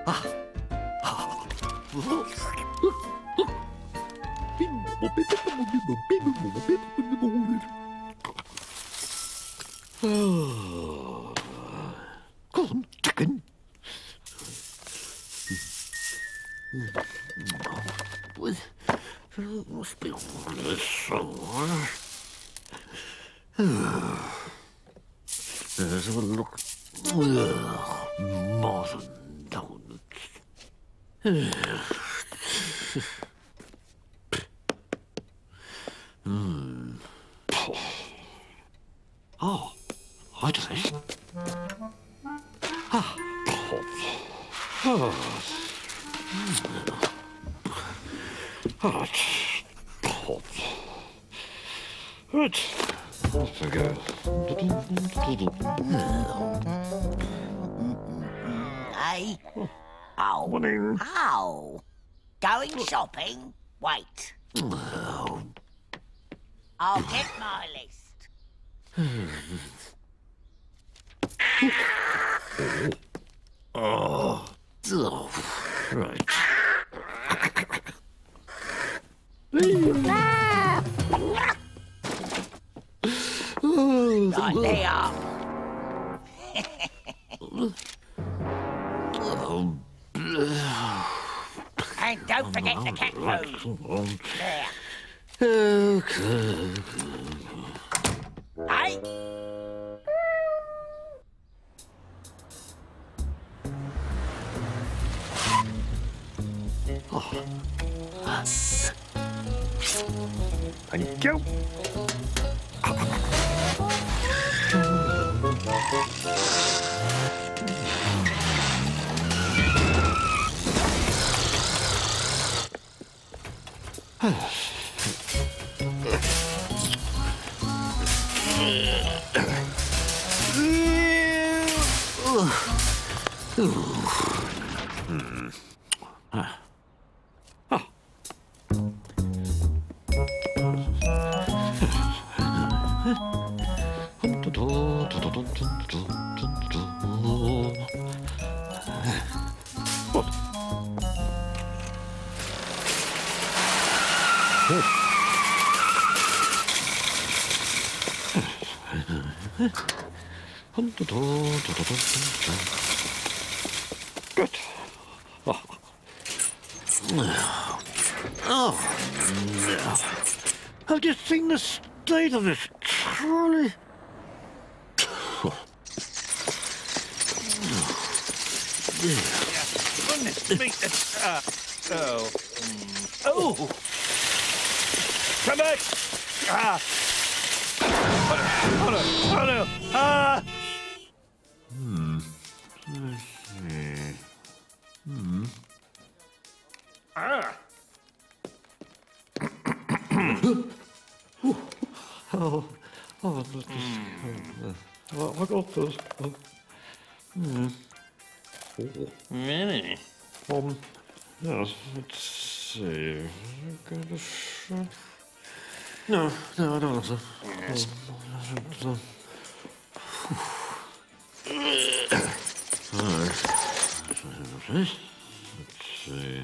Come on, chicken. Must be on this somewhere. Let's have a look. Modern donuts. Oh, I do this. Ah. Oh. Right. Right. Off we go. Hey? Oh. Morning. Oh. Going shopping? Wait. Oh. I'll get my list. Oh. Oh. Right. Right, they are. And don't forget the cat food. There. Okay. Hey? Thank you. Good. Oh. Oh, no. Have you seen the state of this trolley? Goodness me, oh. Oh! Come back! Ah! Oh no! Oh no! Ah! Ah! Oh, I got this. Really? Yes, let's see. No, I don't want to. Yes. Let's see.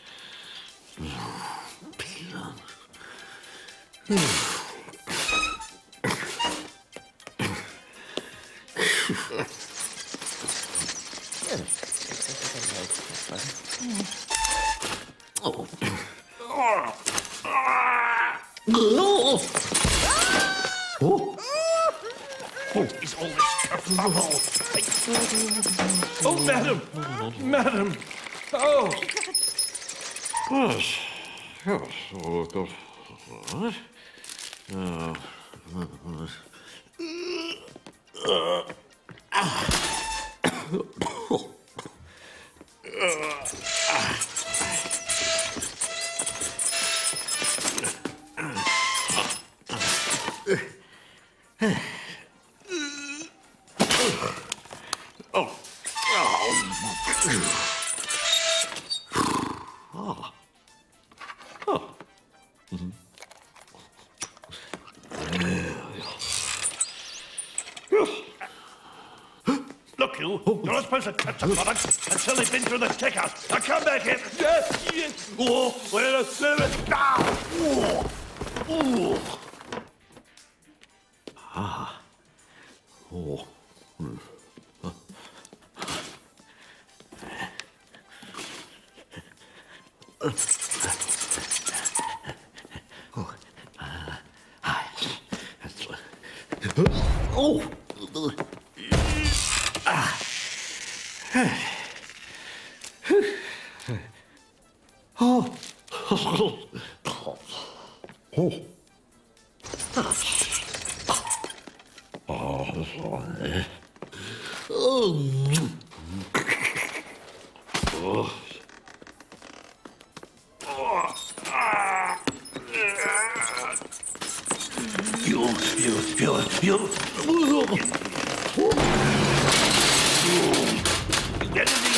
Oh. Oh. What is all this kerfuffle? Oh, madam! Madam! Oh! Yes. Yes. Oh, God. Right. Look! Look, you. You're not supposed to touch the product until they've been through the checkout. Now come back here. Oh, wait a minute. Ah. Oh. Oh! Oh! You. Get in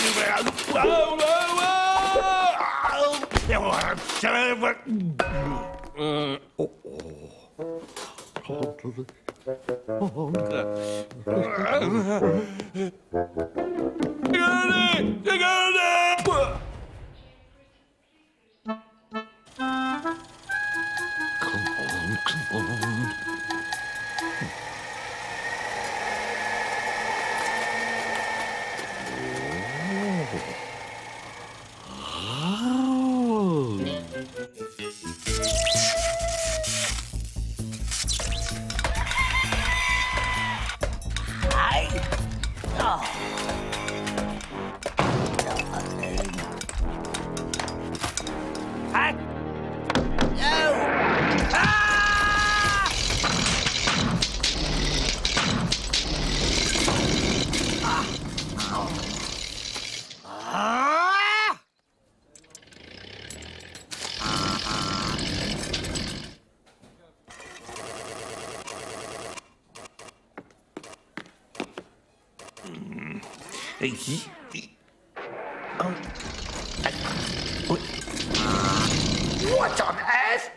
What on earth?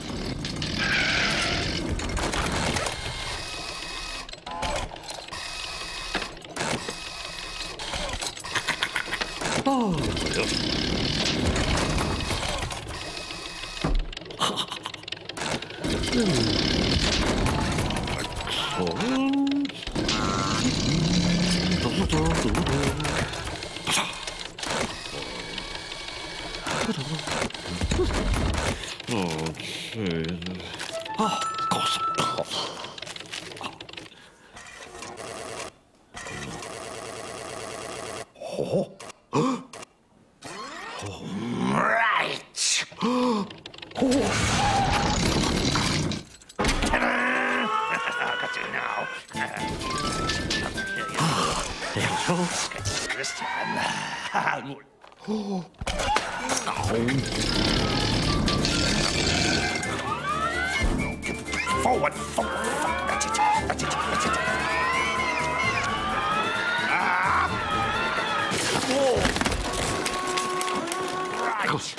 Right. Got you now. This time. Forward. That's it. Whoa. Right.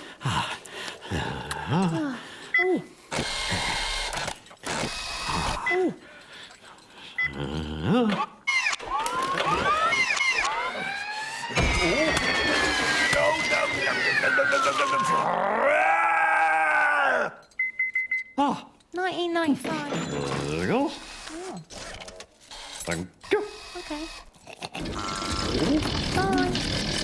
Oh, 1995. there you go. Oh, Thank you. okay. Bye.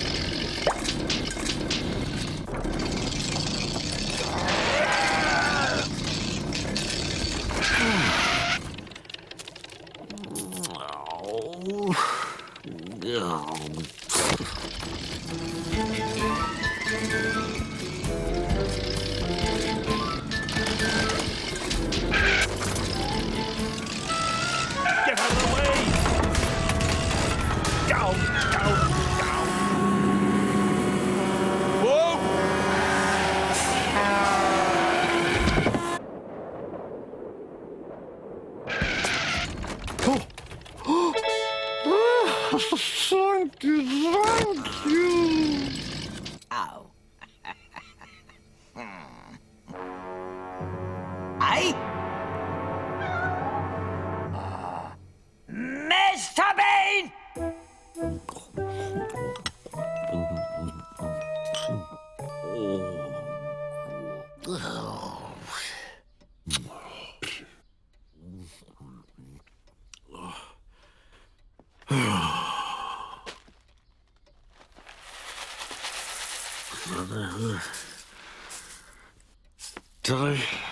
Get out of the way! Down! Whoa! Thank you. Oh. Hey? Mr. Bean! Did I